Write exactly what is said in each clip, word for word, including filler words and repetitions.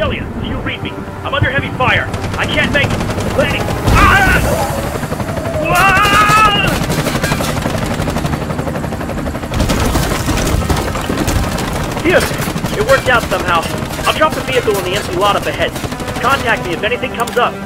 Shelia, do you read me? I'm under heavy fire. I can't make it. Landing. Ah! Ah! Phew! It worked out somehow. I'll drop the vehicle in the empty lot up ahead. Contact me if anything comes up.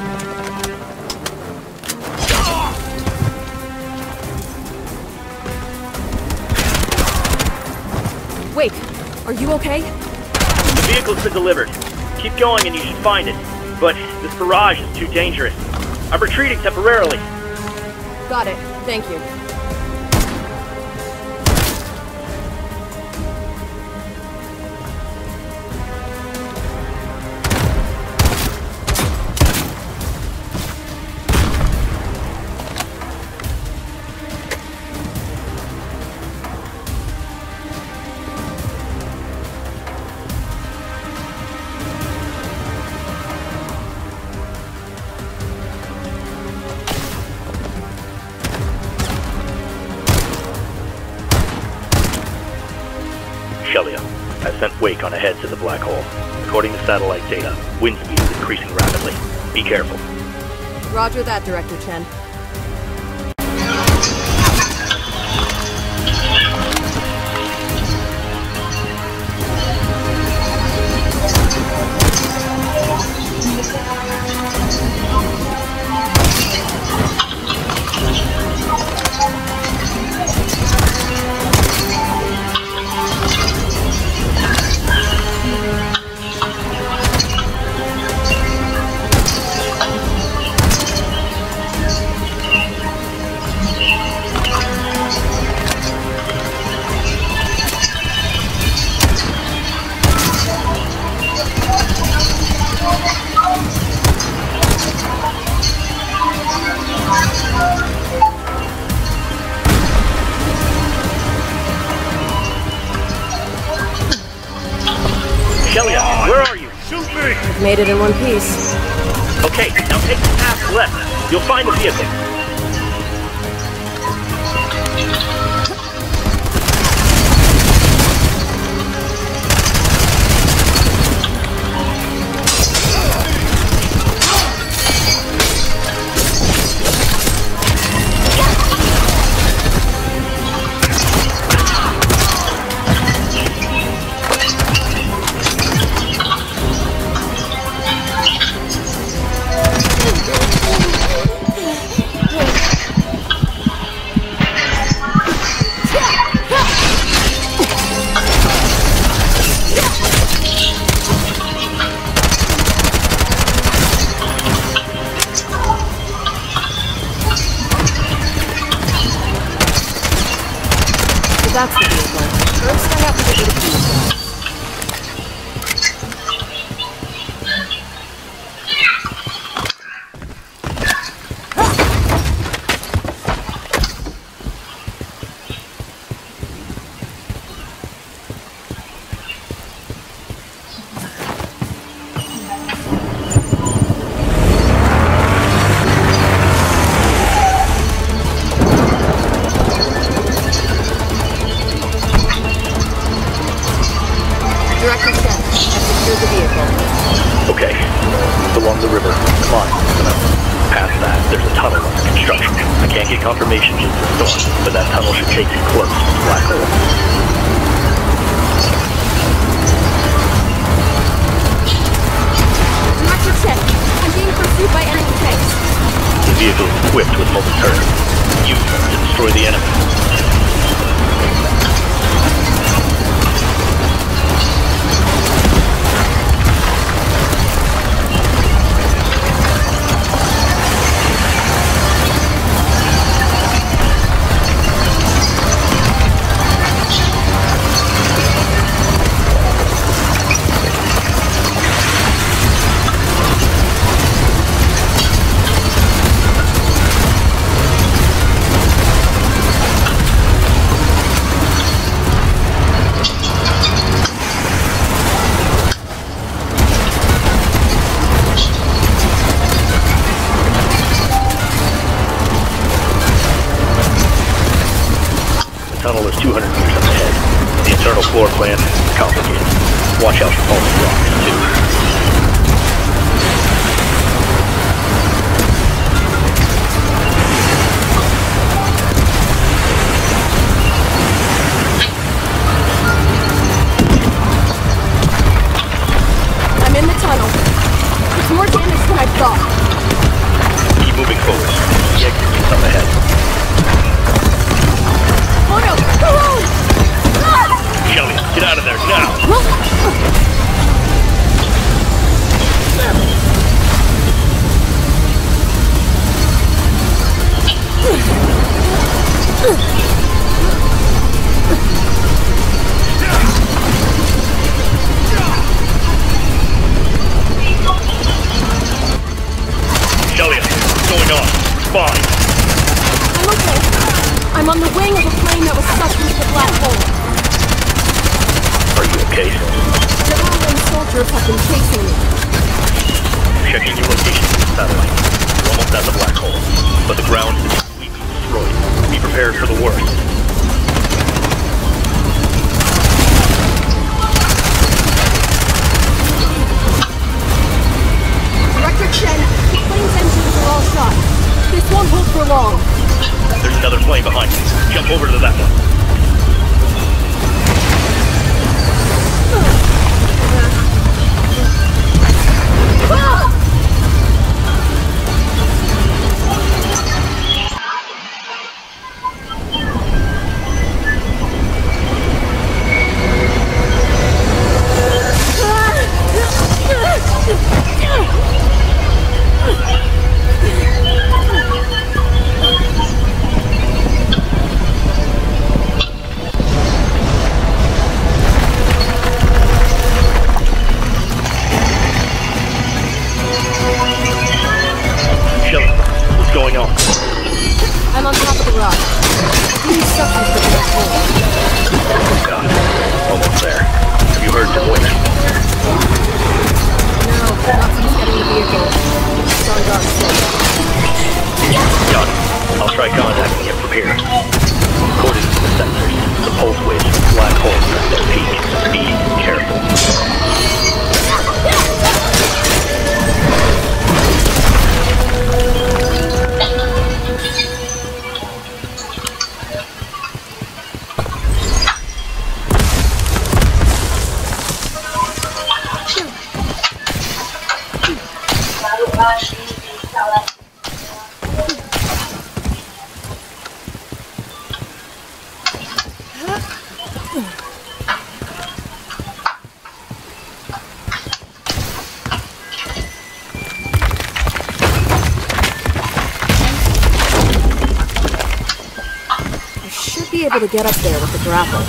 Wait, are you okay? The vehicle's been delivered. Keep going and you should find it. But this barrage is too dangerous. I'm retreating temporarily. Got it. Thank you. Shelia, I sent Wake on ahead to the black hole. According to satellite data, wind speed is increasing rapidly. Be careful. Roger that, Director Chen. Shelia, where are you? Shoot me! I've made it in one piece. Okay, now take the path left. You'll find the vehicle. That's the vehicle. First, I have to get rid of the vehicle. Director Chen, I've secured the vehicle. Okay. It's along the river. Come on. Past that, there's a tunnel under construction. I can't get confirmation due to the storm, but that tunnel should take you close to the black hole. Director Chen, I'm being pursued by enemy tanks. The vehicle is equipped with mobile turrets. Use them to destroy the enemy. Tunnel is two hundred meters up ahead. The internal floor plan is complicated. Watch out for falling rocks, too. I thought. Keep moving forward. The exit is up ahead. Oh no! Alone! Ah! Shelly, get out of there now! Shelly, what's going on? Respond. I'm okay. I'm on the wing of a plane that was sucked into the black hole. Are you okay? General and soldiers have been chasing me. Checking your location with the satellite. You're almost at the black hole, but the ground is completely destroyed. Be prepared for the worst. Director Chen, the plane's engines are all shot. This won't hold for long. There's another plane behind you. Jump over to that one. Ah! Shelly, what's going on? I'm on top of the rock. Please suck into the black hole. Oh God, almost there. Have you heard the voice? No, not since getting the vehicle. Sorry, God, Got it. I'll try contacting him from here. According to the sensors, the pulse waves from the black hole are at their peak. Be careful. I should be able to get up there with the grapple.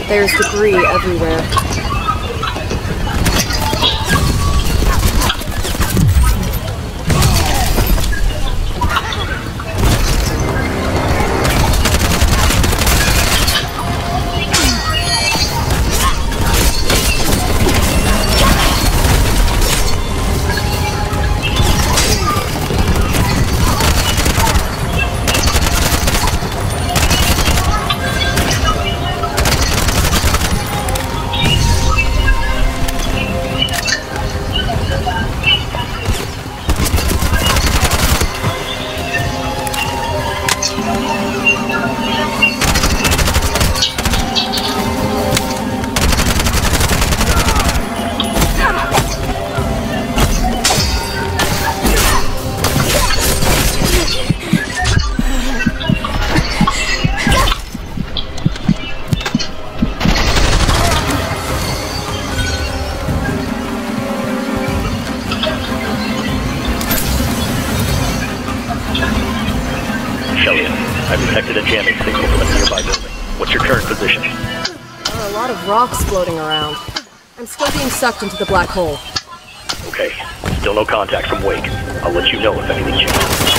There's debris everywhere. I've detected a jamming signal from a nearby building. What's your current position? There are a lot of rocks floating around. I'm still being sucked into the black hole. Okay. Still no contact from Wake. I'll let you know if anything changes.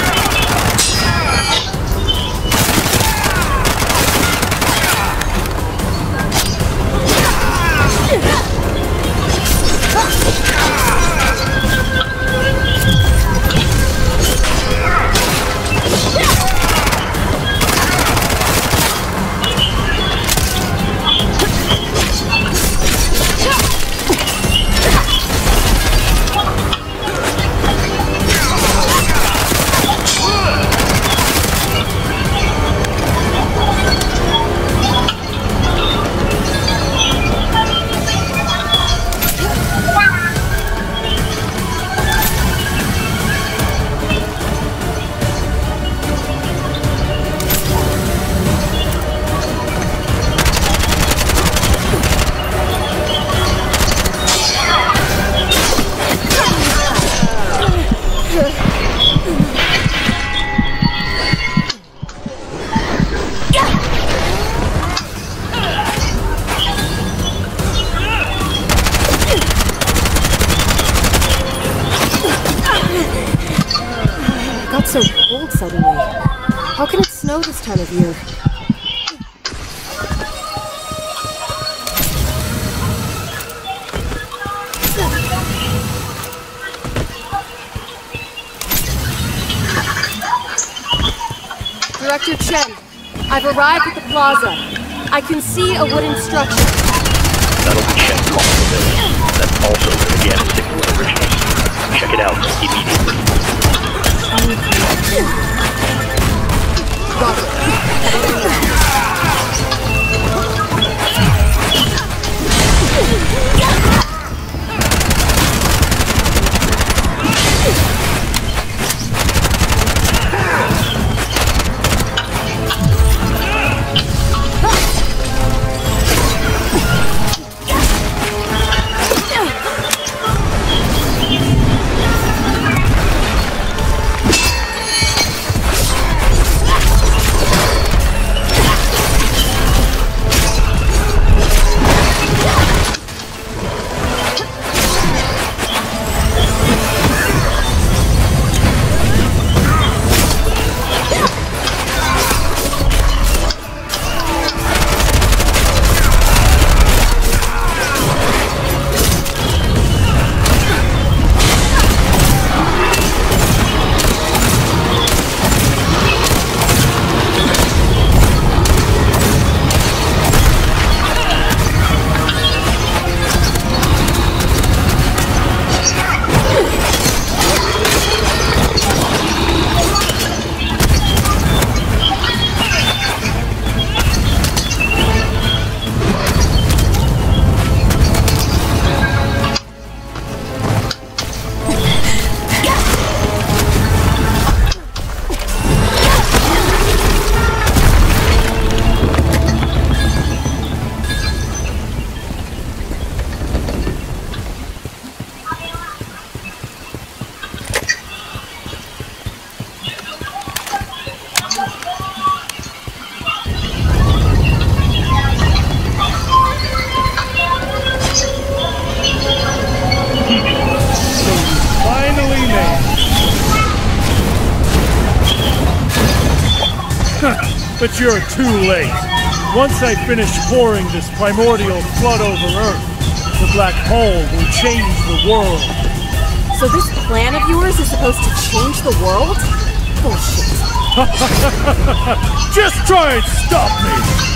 So cold suddenly. How can it snow this time of year? Director Chen, I've arrived at the plaza. I can see a wooden structure. That'll be Chen calling the village. That's also where the gas signal originates. Check it out immediately. But you're too late. Once I finish pouring this primordial flood over Earth, the black hole will change the world. So this plan of yours is supposed to change the world? Bullshit. Just try and stop me!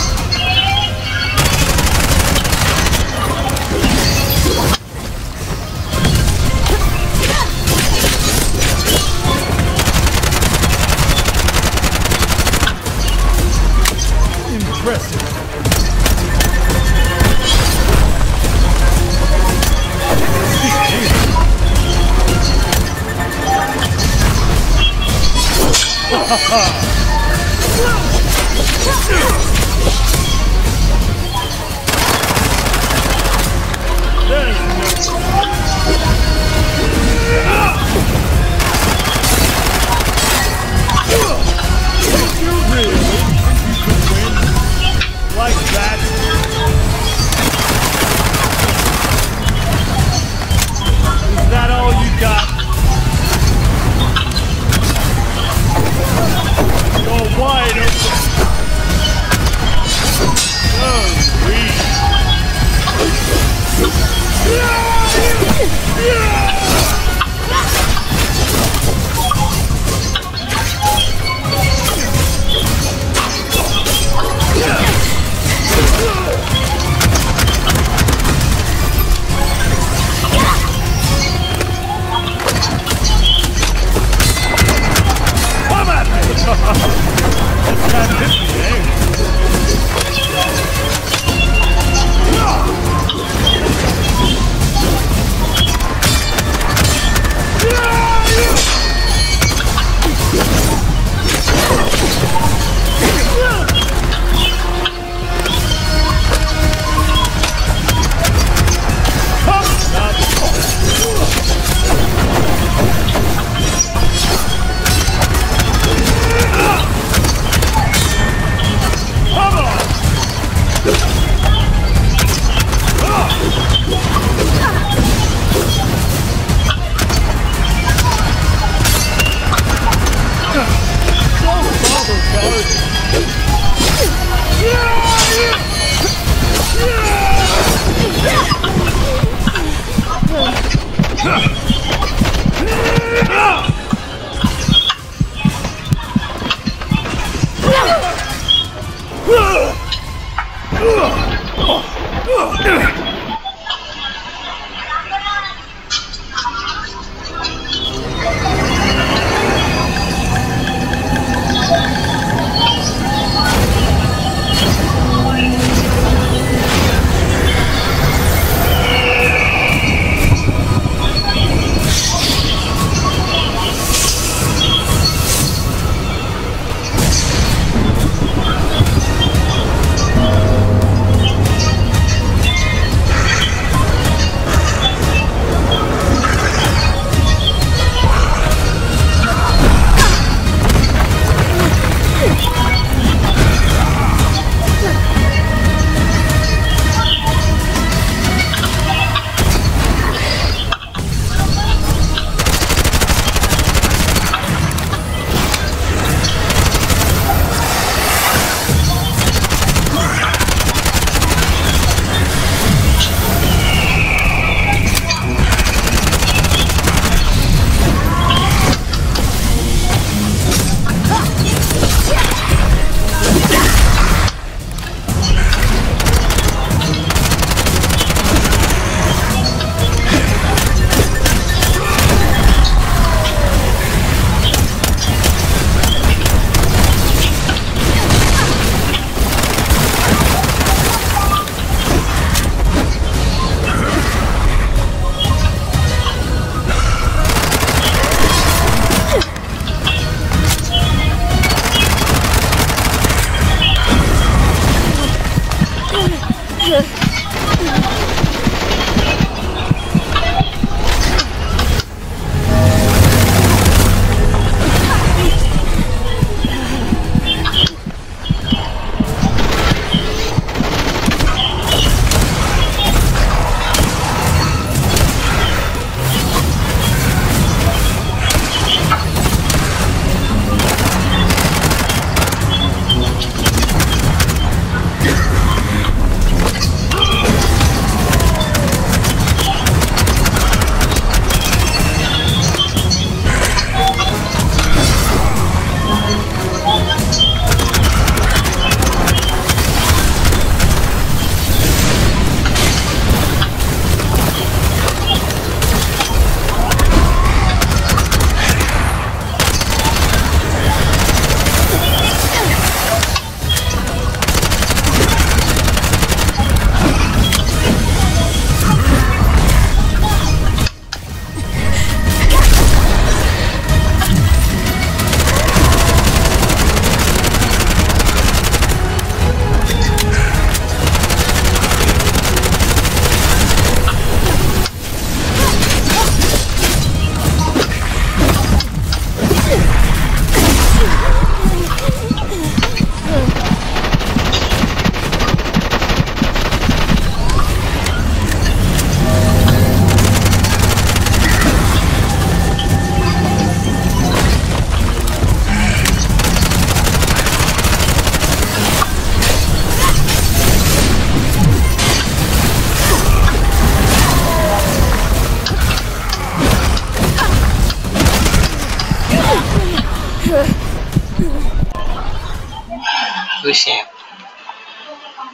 Impressive. Ha ha!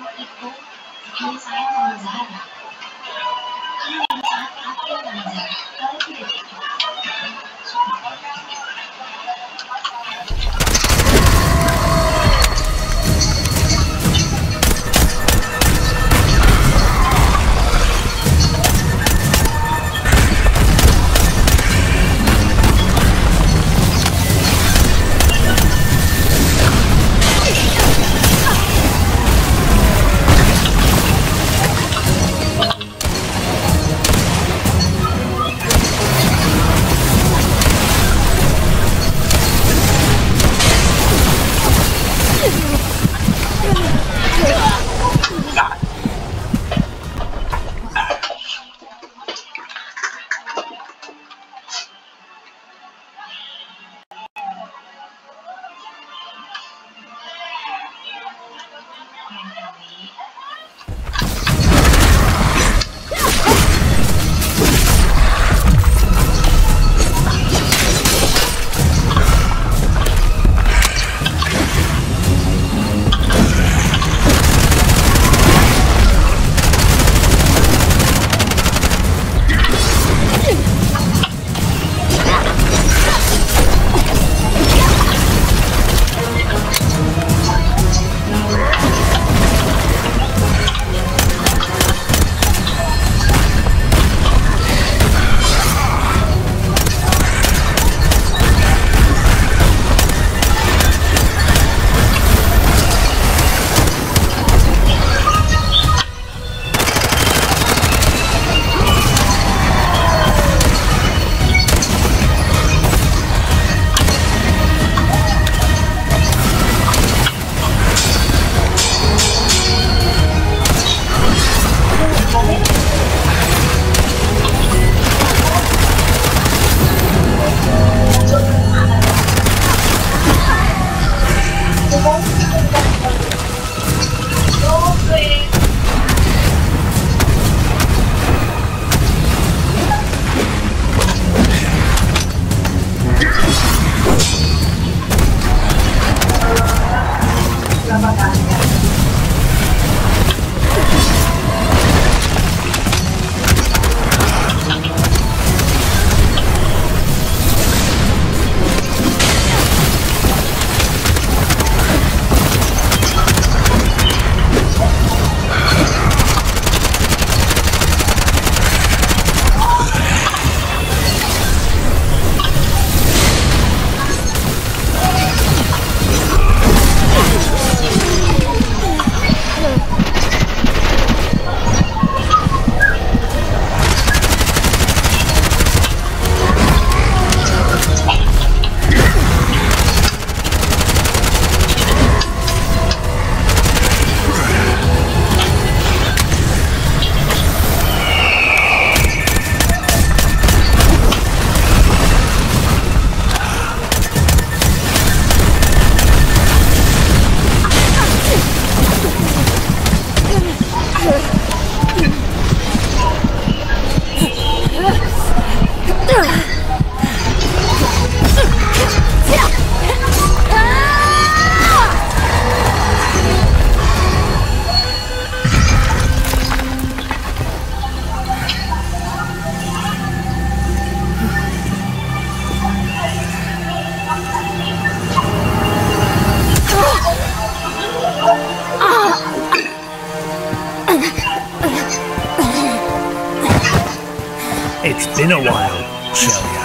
It's been a while, Shelia.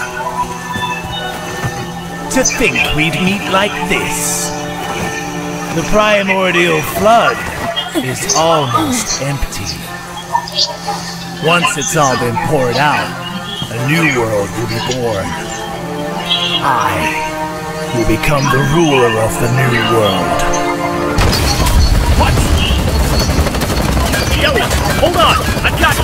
To think we'd meet like this. The primordial flood is almost empty. Once it's all been poured out, a new world will be born. I will become the ruler of the new world. What? Shelia, hold on! I've got you!